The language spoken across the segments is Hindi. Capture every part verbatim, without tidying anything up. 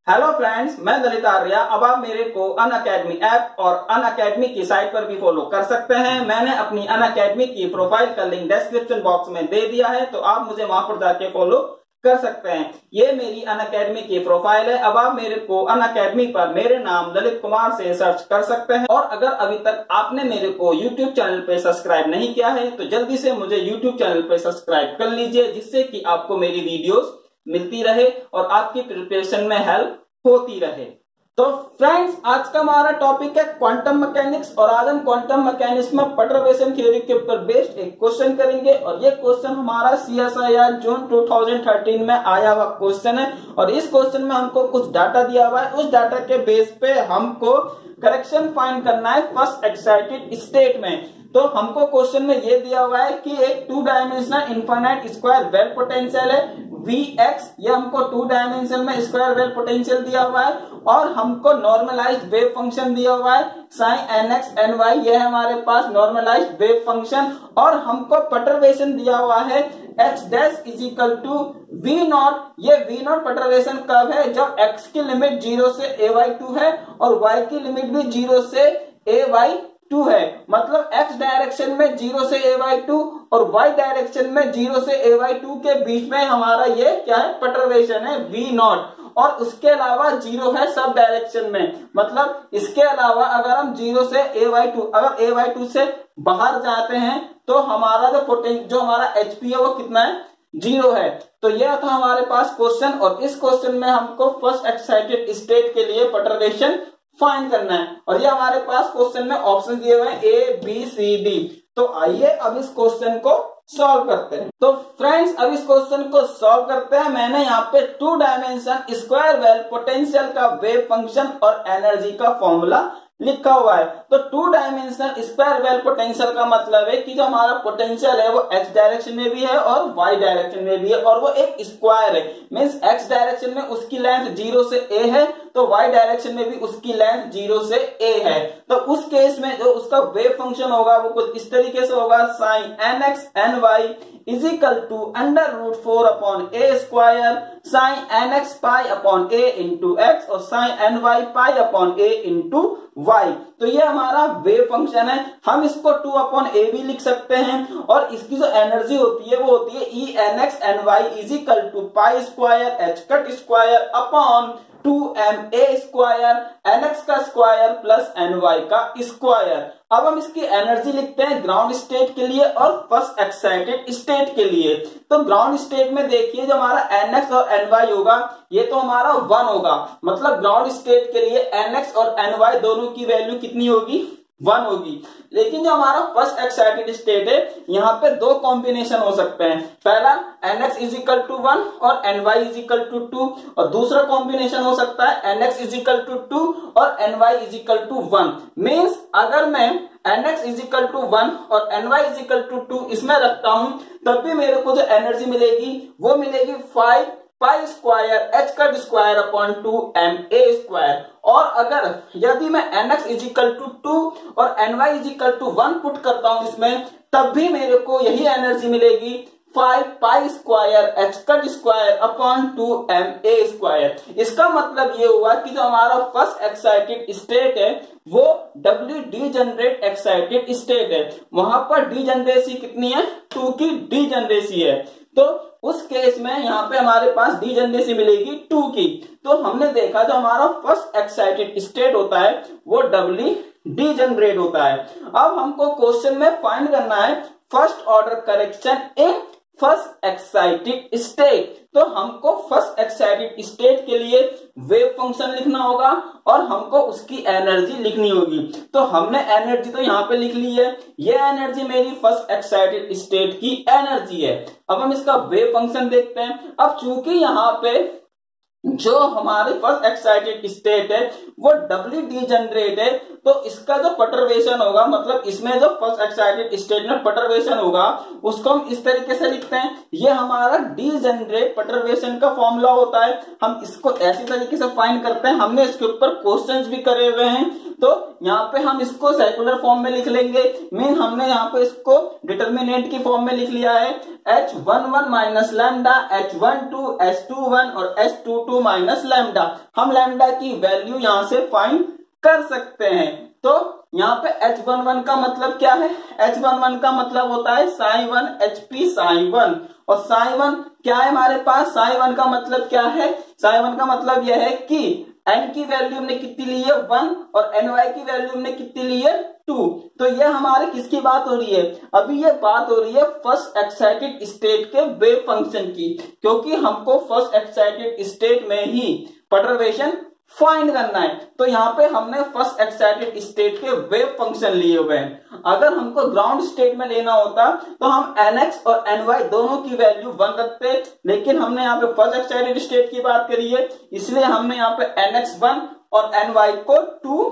हेलो फ्रेंड्स, मैं दलित आर्या। अब आप मेरे को अनअकैडमी ऐप और अनअकैडमी की साइट पर भी फॉलो कर सकते हैं। मैंने अपनी अनअकैडमी की प्रोफाइल का लिंक डिस्क्रिप्शन बॉक्स में दे दिया है, तो आप मुझे वहां पर जाके फॉलो कर सकते हैं। ये मेरी अनअकैडमी की प्रोफाइल है। अब आप मेरे को अनअकैडमी पर मेरे नाम ललित कुमार से सर्च कर सकते हैं। और अगर अभी तक आपने मेरे को यूट्यूब चैनल पे सब्सक्राइब नहीं किया है तो जल्दी से मुझे यूट्यूब चैनल पे सब्सक्राइब कर लीजिए, जिससे कि आपको मेरी वीडियोस मिलती रहे और आपकी प्रिपरेशन में हेल्प होती रहे। तो फ्रेंड्स, आज का हमारा टॉपिक है क्वांटम मैकेनिक्स और आज हम क्वांटम मैकेनिक्स में परटर्बेशन थ्योरी के ऊपर बेस्ड एक क्वेश्चन करेंगे। और ये क्वेश्चन हमारा सीएसआईआर जून दो हज़ार तेरह में आया हुआ क्वेश्चन है और इस क्वेश्चन में हमको कुछ डाटा दिया हुआ है। उस डाटा के बेस पे हमको करेक्शन फाइंड करना है फर्स्ट एक्साइटेड स्टेट में। तो हमको क्वेश्चन में ये दिया हुआ है कि एक two dimensional infinite square well potential है वी एक्स, ये हमको टू डायमेंशन में स्क्वायर वेल पोटेंशियल दिया हुआ है और हमको नॉर्मलाइज्ड वेव फंक्शन दिया हुआ है sine N X N Y, ये है हमारे पास नॉर्मलाइज्ड वेव फंक्शन। और हमको परटर्बेशन दिया हुआ है H dash is equal to V naught. ये वी नॉट परटर्बेशन कब है? जब एक्स की लिमिट जीरो से ए वाई टू है और वाई की लिमिट भी जीरो से ए वाई टू है। मतलब x डायरेक्शन में जीरो से ए वाई टू और y डायरेक्शन में जीरो से ए वाई टू के बीच में हमारा ये क्या है? परटर्बेशन है v नॉट। और उसके अलावा जीरो है सब डायरेक्शन में। मतलब इसके अलावा अगर हम जीरो से ए वाई टू अगर ए वाई टू से बाहर जाते हैं तो हमारा जो पोटेंशियल जो हमारा एचपी है वो कितना है? जीरो है। तो यह था हमारे पास क्वेश्चन और इस क्वेश्चन में हमको फर्स्ट एक्साइटेड स्टेट के लिए परटर्बेशन फाइंड करना है। और ये हमारे पास क्वेश्चन में ऑप्शन दिए हुए हैं ए बी सी डी। तो आइए अब इस क्वेश्चन को सॉल्व करते हैं। तो फ्रेंड्स, अब इस क्वेश्चन को सॉल्व करते हैं। मैंने यहाँ पे two dimension square well potential का वेव फंक्शन और एनर्जी का फॉर्मूला लिखा हुआ है। तो two dimensional square well potential का मतलब है कि जो हमारा पोटेंशियल है वो एक्स डायरेक्शन में भी है और वाई डायरेक्शन में भी है और वो एक स्क्वायर है। मींस एक्स डायरेक्शन में उसकी लेंथ जीरो से ए है तो वाई डायरेक्शन में भी उसकी लेंथ जीरो से ए है। तो उस केस में जो उसका वेव फंक्शन होगा वो कुछ इस तरीके से होगा sine N X N Y is equal to under root four upon A square sine N X pi upon A into X और sine N Y pi upon A into Y. तो ये हमारा वेव फंक्शन है। हम इसको टू अपॉन ए भी लिख सकते हैं और इसकी जो एनर्जी होती है वो होती है E N X N Y is equal to pi square H cut square upon two M A square N X का स्क्वायर प्लस एन वाई का स्क्वायर। अब हम इसकी एनर्जी लिखते हैं ग्राउंड स्टेट के लिए और फर्स्ट एक्साइटेड स्टेट के लिए। तो ग्राउंड स्टेट में देखिए जो हमारा एन एक्स और एन वाई होगा ये तो हमारा वन होगा। मतलब ग्राउंड स्टेट के लिए एन एक्स और एन वाई दोनों की वैल्यू कितनी होगी? वन होगी। लेकिन जो हमारा फर्स्ट एक्साइटेड स्टेट है यहाँ पे दो कॉम्बिनेशन हो सकते हैं। पहला N X is equal to one और N Y is equal to two और दूसरा कॉम्बिनेशन हो सकता है N X is equal to two और N Y is equal to one. Means अगर मैं N X is equal to one और N Y is equal to two इसमें रखता हूं तब भी मेरे को जो एनर्जी मिलेगी वो मिलेगी five pi square H cut square upon two M A square. और अगर यदि मैं N X is equal to two और N Y is equal to one put करता हूं इसमें तब भी मेरे को यही एनर्जी मिलेगी five pi square H cut square upon two M A square. इसका मतलब ये हुआ कि जो हमारा फर्स्ट एक्साइटेड स्टेट है वो doubly degenerate excited state है। वहां पर डी जनरेसी कितनी है? टू की डी जनरेसी है। तो उस केस में यहाँ पे हमारे पास डी जनरेसी मिलेगी टू की। तो हमने देखा जो हमारा फर्स्ट एक्साइटेड स्टेट होता है वो डब्ल्यू डी जनरेट होता है। अब हमको क्वेश्चन में फाइंड करना है first order correction in first excited state. तो हमको फर्स्ट एक्साइटेड स्टेट के लिए वेव फंक्शन लिखना होगा और हमको उसकी एनर्जी लिखनी होगी। तो हमने एनर्जी तो यहाँ पे लिख ली है। ये एनर्जी मेरी फर्स्ट एक्साइटेड स्टेट की एनर्जी है। अब हम इसका वेव फंक्शन देखते हैं। अब चूंकि यहाँ पे जो हमारे फर्स्ट एक्साइटेड स्टेट है वो डब्ल्यू डी जनरेट है तो इसका जो परटर्बेशन होगा मतलब इसमें जो फर्स्ट एक्साइटेड स्टेट में परटर्बेशन होगा उसको हम इस तरीके से लिखते हैं। ये हमारा डी जनरेट परटर्बेशन का फॉर्मूला होता है। हम इसको ऐसी तरीके से फाइंड करते हैं। हमने इसके ऊपर क्वेश्चंस भी करे हुए हैं तो यहाँ पे हम इसको सेकुलर फॉर्म में लिख लेंगे, मीन हमने यहाँ पे इसको डिटर्मिनेंट की फॉर्म में लिख लिया है H one one minus lambda, H one two, H two one और H two two minus lambda. हम लैम्डा की वैल्यू यहाँ से फाइंड कर सकते हैं। तो यहाँ पे एच वन वन का मतलब क्या है, एच वन वन का मतलब होता है psi one H P psi one, और साई वन क्या है हमारे पास, साई वन का मतलब क्या है, साई वन का मतलब यह है कि एन की वैल्यू हमने कितनी ली है वन और एन वाई की वैल्यू हमने कितनी ली है टू। तो ये हमारे किसकी बात हो रही है, अभी ये बात हो रही है फर्स्ट एक्साइटेड स्टेट के वेव फंक्शन की, क्योंकि हमको फर्स्ट एक्साइटेड स्टेट में ही परटर्बेशन फाइंड करना है। तो यहाँ पे हमने फर्स्ट एक्साइटेड स्टेट के वेव फंक्शन लिए हुए हैं। अगर हमको ग्राउंड स्टेट में लेना होता तो हम nx और ny दोनों की वैल्यू वन रखते, लेकिन हमने यहाँ पे फर्स्ट एक्साइटेड स्टेट की बात करी है, इसलिए हमने यहाँ पे nx वन और ny को टू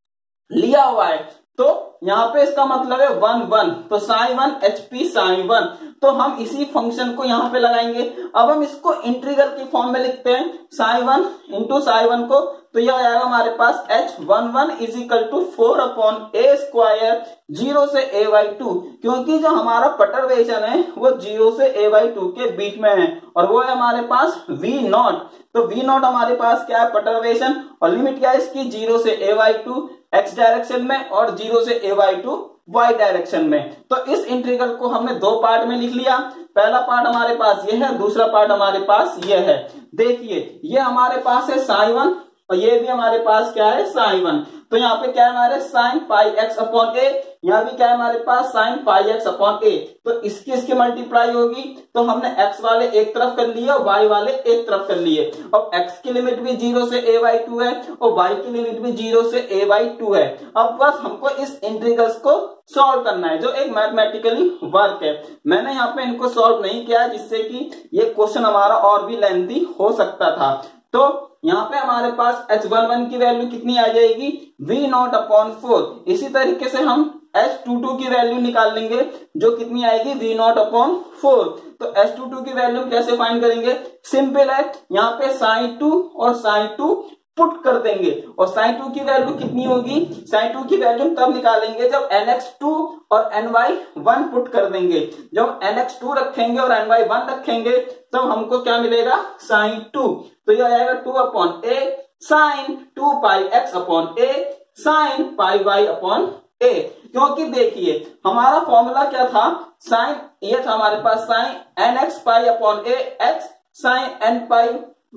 लिया हुआ है। तो यहाँ पे इसका मतलब है वन वन, तो psi one H P psi one, तो हम इसी फंक्शन को यहाँ पे लगाएंगे। अब हम इसको इंटीग्रल की फॉर्म में लिखते हैं psi one into psi one को, तो यह आएगा हमारे पास H one one is equal to four upon A square zero से ए बाई टू, क्योंकि जो हमारा परटर्बेशन है वो जीरो से ए बाई टू के बीच में है और वो है हमारे पास वी नॉट। तो वी नॉट हमारे पास क्या है परटर्बेशन, और लिमिट क्या है इसकी जीरो से A by two X direction में और जीरो से A by two Y direction में। तो इस इंटीग्रल को हमने दो पार्ट में लिख लिया, पहला पार्ट हमारे पास ये है, दूसरा पार्ट हमारे पास ये है। देखिए ये हमारे पास है साई वन और ये भी हमारे पास क्या है साई वन, तो यहाँ पे क्या है हमारे sine pi X upon A, यहाँ भी क्या है हमारे पास sine pi X upon A. तो इसकी इसकी मल्टीप्लाई होगी, तो हमने एक्स वाले एक तरफ कर लिए और वाई वाले एक तरफ कर लिए। अब एक्स की लिमिट भी जीरो से ए बाई टू है और वाई की लिमिट भी जीरो से ए बाई टू है। अब बस हमको इस इंटीग्रल्स को सॉल्व करना है, जो एक मैथमेटिकली वर्क है। मैंने यहाँ पे इनको सॉल्व नहीं किया जिससे कि ये क्वेश्चन हमारा और भी लेंथी हो सकता था। तो यहाँ पे हमारे पास एच वन वन की वैल्यू कितनी आ जाएगी, वी नॉट अपॉन फोर। इसी तरीके से हम एच टू टू की वैल्यू निकाल लेंगे जो कितनी आएगी, वी नॉट अपॉन फोर। तो एच टू टू की वैल्यू कैसे फाइंड करेंगे, सिंपल है, यहाँ पे साइन टू और साइन टू पुट कर देंगे और साइन टू की वैल्यू कितनी होगी, साइन टू की वैल्यू तब निकालेंगे जब एन एक्स टू और एन वाई वन पुट कर देंगे। जब एन एक्स टू रखेंगे और एन वाई वन रखेंगे तब तो हमको क्या मिलेगा साइन टू, तो यह आएगा two upon A sine two pi X upon A sine pi Y upon A. क्योंकि देखिए हमारा फॉर्मूला क्या था, साइन ये था हमारे पास sine N X pi upon A X sine N pi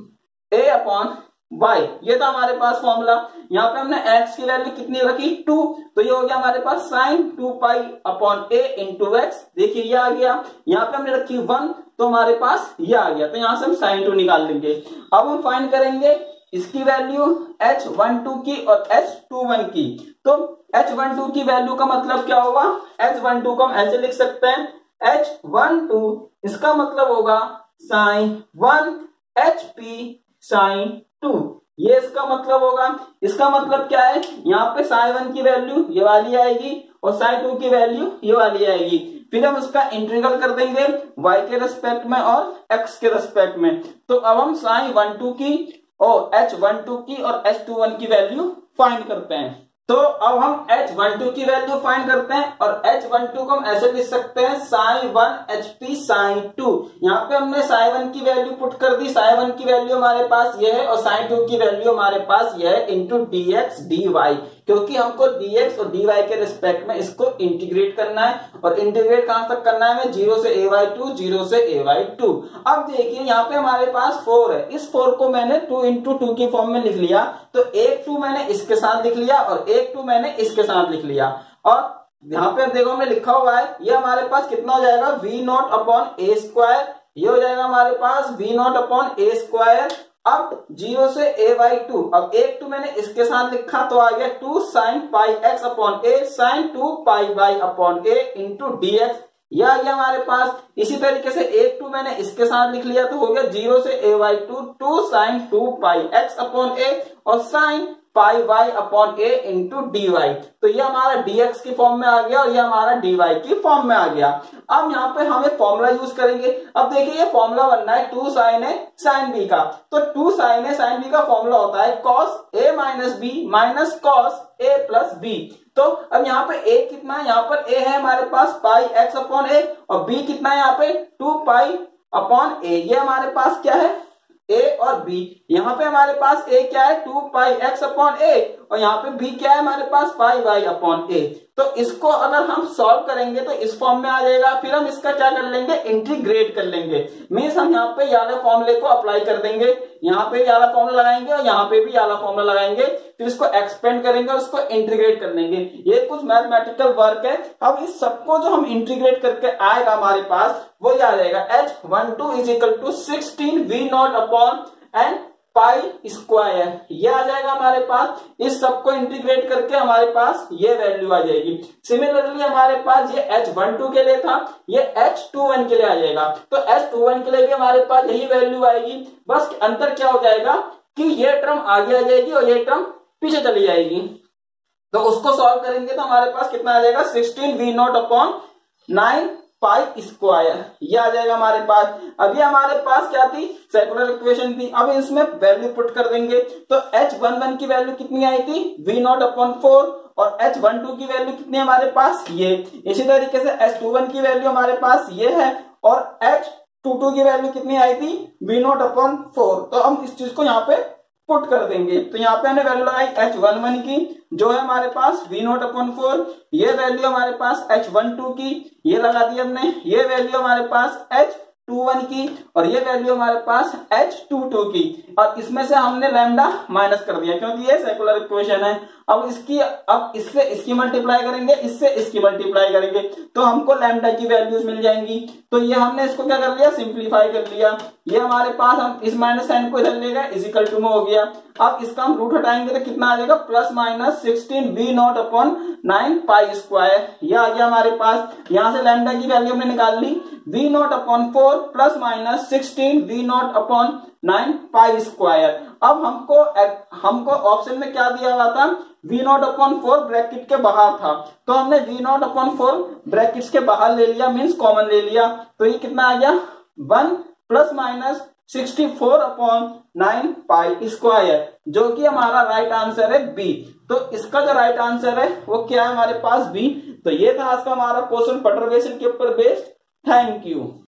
A upon Y, ये था हमारे पास फॉर्मूला। यहाँ पे हमने एक्स की वैल्यू कितनी रखी टू, तो ये हो गया हमारे पास sine two pi upon A into X. देखिए ये आ गया, यहाँ पे हमने रखी वन तो हमारे पास ये आ गया, तो यहाँ से हम साइन टू निकाल लेंगे। अब हम फाइंड करेंगे इसकी वैल्यू एच वन टू की और एच टू वन की। तो एच वन टू की वैल्यू का मतलब क्या होगा, एच वन टू को हम ऐसे लिख सकते हैं एच वन टू, इसका मतलब होगा sine one H P sine two, ये इसका मतलब होगा। इसका मतलब क्या है, यहाँ पे साइन वन की वैल्यू ये वाली आएगी और साइन टू की वैल्यू ये वाली आएगी। फिर हम उसका इंटीग्रल कर देंगे y के रेस्पेक्ट में और x के रेस्पेक्ट में। तो अब हम साइन वन टू की और एच वन टू की और एच टू वन की वैल्यू फाइंड करते हैं। तो अब हम एच वन टू की वैल्यू फाइंड करते हैं और एच वन टू को हम ऐसे लिख सकते हैं sine one H P sine two. यहाँ पे हमने साइन वन की वैल्यू पुट कर दी, साइन वन की वैल्यू हमारे पास ये है और साइन टू की वैल्यू हमारे पास ये है into D X D Y, क्योंकि हमको dx और dy के रिस्पेक्ट में इसको इंटीग्रेट करना है और इंटीग्रेट कहां तक करना है, जीरो से a बाई टू, जीरो से a बाई टू। अब देखिए यहाँ पे हमारे पास फोर है, इस फोर को मैंने टू इंटू टू की फॉर्म में लिख लिया, तो एक टू मैंने इसके साथ लिख लिया और एक टू मैंने इसके साथ लिख लिया। और यहाँ पे देखो हमने लिखा हुआ है ये हमारे पास कितना हो जाएगा, V naught upon A square, ये हो जाएगा हमारे पास V naught upon A square. अब जीरो से a बाई टू, अब एक टू मैंने इसके साथ लिखा तो आ गया two sine pi X upon A sine two pi by upon A into D X, यह आ गया हमारे पास। इसी तरीके से एक टू मैंने इसके साथ लिख लिया तो हो गया जीरो से a by two two sine two pi X upon A और sine pi Y upon A into D Y. तो ये हमारा dx की फॉर्म में आ गया और ये हमारा dy की फॉर्म में आ गया। अब यहाँ पे हम एक फॉर्मूला यूज करेंगे। अब देखिए ये फॉर्मूला बनना है two sine A sine B का। तो two sine A sine B का फॉर्मूला होता है cos A minus B minus cos A plus B. तो अब यहाँ पे a कितना है, यहाँ पर a है हमारे पास पाई एक्स अपॉन ए और b कितना है यहाँ पे टू पाई अपॉन ए। ये हमारे पास क्या है a और b। यहाँ पे हमारे पास a क्या है two pi X upon A और यहाँ पे b क्या है हमारे पास पाई वाई अपॉन ए। तो इसको अगर हम सॉल्व करेंगे तो इस फॉर्म में आ जाएगा। फिर हम इसका क्या कर लेंगे इंटीग्रेट कर लेंगे। मीन्स हम यहाँ पे वाला फॉर्मूले को अप्लाई कर देंगे, यहाँ पे वाला फॉर्मूला लगाएंगे और यहाँ पे भी वाला फॉर्मूला लगाएंगे। फिर इसको एक्सपेंड करेंगे और उसको इंटीग्रेट कर लेंगे। ये कुछ मैथमेटिकल वर्क है। अब इस सबको जो हम इंटीग्रेट करके आएगा हमारे पास वो आ जाएगा H one two is equal to sixteen V naught upon N pi square. ये आ जाएगा हमारे पास। इस सबको इंटीग्रेट करके हमारे पास ये वैल्यू आ जाएगी। सिमिलरली हमारे पास ये एच वन टू के लिए था, ये एच टू वन के लिए आ जाएगा। तो एच टू वन के लिए भी हमारे पास यही वैल्यू आएगी। बस अंतर क्या हो जाएगा कि ये टर्म आगे आ जाएगी और ये टर्म पीछे चली जाएगी। तो उसको सॉल्व करेंगे तो हमारे पास कितना आ जाएगा sixteen V naught upon nine pi square. ये आ जाएगा हमारे पास। अभी हमारे पास क्या थी सर्कुलर इक्वेशन थी। अब इसमें वैल्यू पुट कर देंगे। तो एच वन वन की वैल्यू कितनी आई थी वी नॉट अपॉन फोर और एच वन टू की वैल्यू कितनी है हमारे पास ये। इसी तरीके से एच टू वन की वैल्यू हमारे पास ये है और एच टू टू की वैल्यू कितनी आई थी वी नॉट अपॉन फोर। तो हम इस चीज को यहाँ पे पुट कर देंगे। तो यहाँ पे हमने वैल्यू लगाई एच वन वन की जो है हमारे पास वी नॉट अपॉन फोर। ये वैल्यू हमारे पास एच वन टू की ये लगा दी हमने। ये वैल्यू हमारे पास एच टू वन की और ये वैल्यू हमारे पास एच टू टू की। और इसमें से हमने लैम्डा माइनस कर दिया क्योंकि ये सर्कुलर इक्वेशन है। अब इसकी अब इससे इसकी मल्टीप्लाई करेंगे, इससे इसकी मल्टीप्लाई करेंगे तो हमको लैम्डा की वैल्यूज मिल जाएंगी। तो ये हमने इसको क्या कर लिया सिंप्लीफाई कर लिया। ये हमारे पास हम इस माइनस साइन को इधर ले गए इजिकल टू में हो गया। अब इसका हम रूट हटाएंगे तो कितना आ जाएगा plus minus sixteen V naught upon nine pi square. ये आ गया हमारे पास। यहाँ से लैम्डा की वैल्यू हमने निकाल ली V naught upon four plus minus sixteen V naught upon nine pi square. अब हमको हमको ऑप्शन में क्या दिया हुआ था V naught upon four bracket के बाहर था। तो हमने V naught upon four brackets के बाहर ले लिया मीन्स कॉमन ले लिया। तो ये कितना आ गया one plus minus sixty four upon nine pi square जो कि हमारा राइट आंसर है बी। तो इसका जो राइट आंसर है वो क्या है हमारे पास बी। तो ये था आज का हमारा क्वेश्चन परटर्बेशन के ऊपर बेस्ड। Thank you.